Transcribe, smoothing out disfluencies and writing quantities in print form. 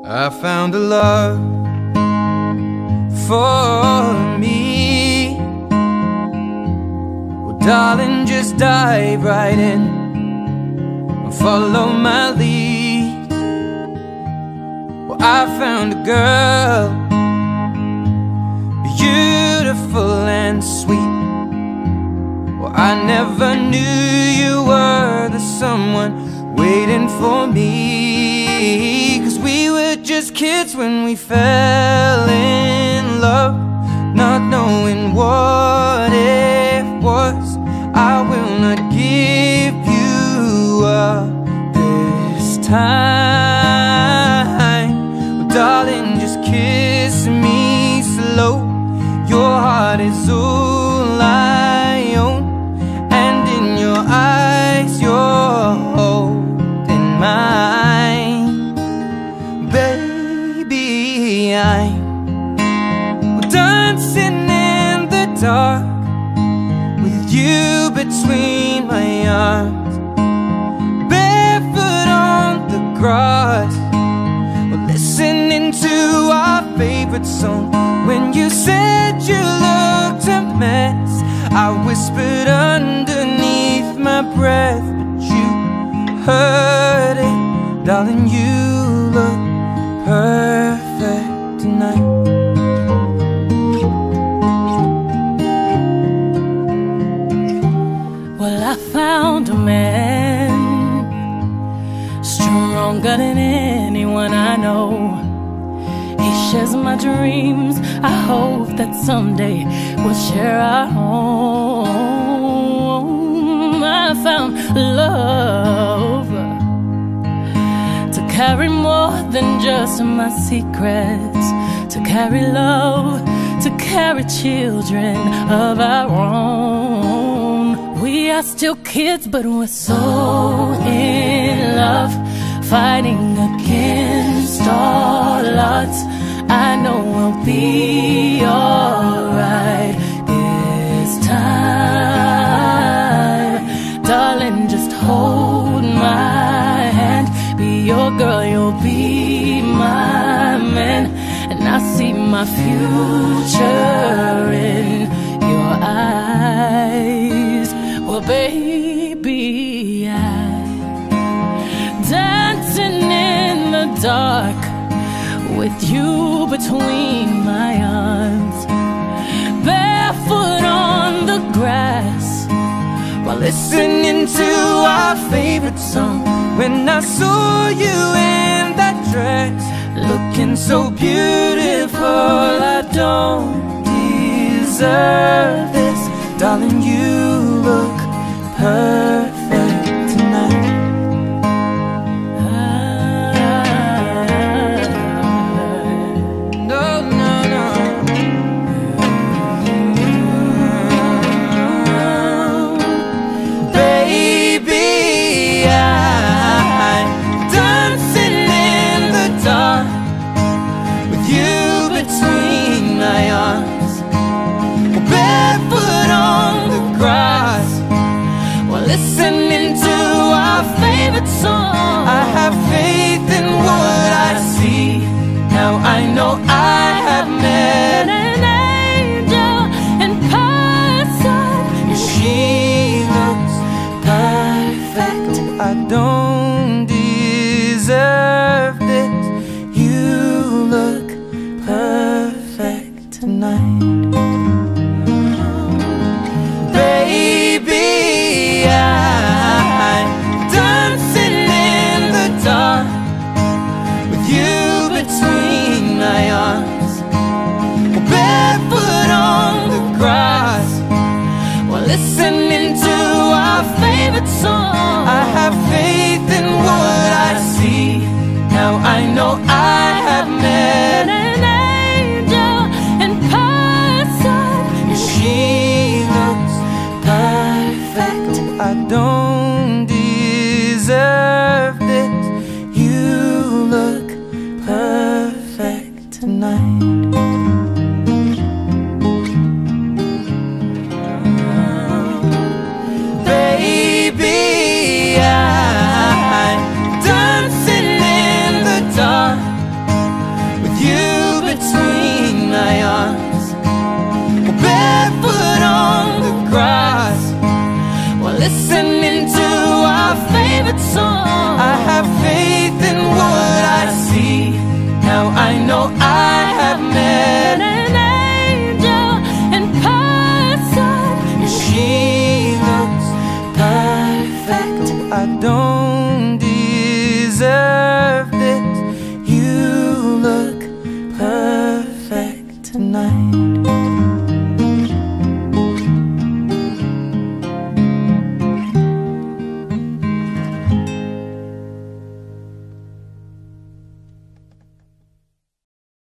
I found a love for me. Well, darling, just dive right in and follow my lead. Well, I found a girl, beautiful and sweet. Well, I never knew you were the someone waiting for me. 'Cause we were just kids when we fell in love, not knowing what it was. I will not give you up this time. Well, darling, just kiss me slow. Your heart is all I own, and in your eyes you're holding mine. Baby, I'm dancing in the dark with you between my arms, barefoot on the grass. We're listening to our favorite song. When you said you looked a mess, I whispered underneath my breath, but you heard it. Darling, you look perfect tonight. Well, I found a man stronger than anyone I know. He shares my dreams. I hope that someday we'll share our home. I found love to carry more than just my secrets, to carry love, to carry children of our own. We are still kids, but we're so in love, fighting against all odds. I know we'll be alright this time. Darling, just hold my hand. Be your girl, you'll be my man. And I see my future in your eyes. Well, baby, I'm dancing in the dark with you between my arms, barefoot on the grass, while listening to our favorite song. When I saw you in that dress, looking so beautiful, I don't deserve this. Darling, you look perfect tonight. Listening to our favorite song. I have faith in what I see. Now I know I have met an angel in person. She looks perfect. I don't deserve this. You look perfect tonight. Listening to our favorite song. I have faith in what I see. Now I know I have met an angel in person. She looks perfect. I don't night.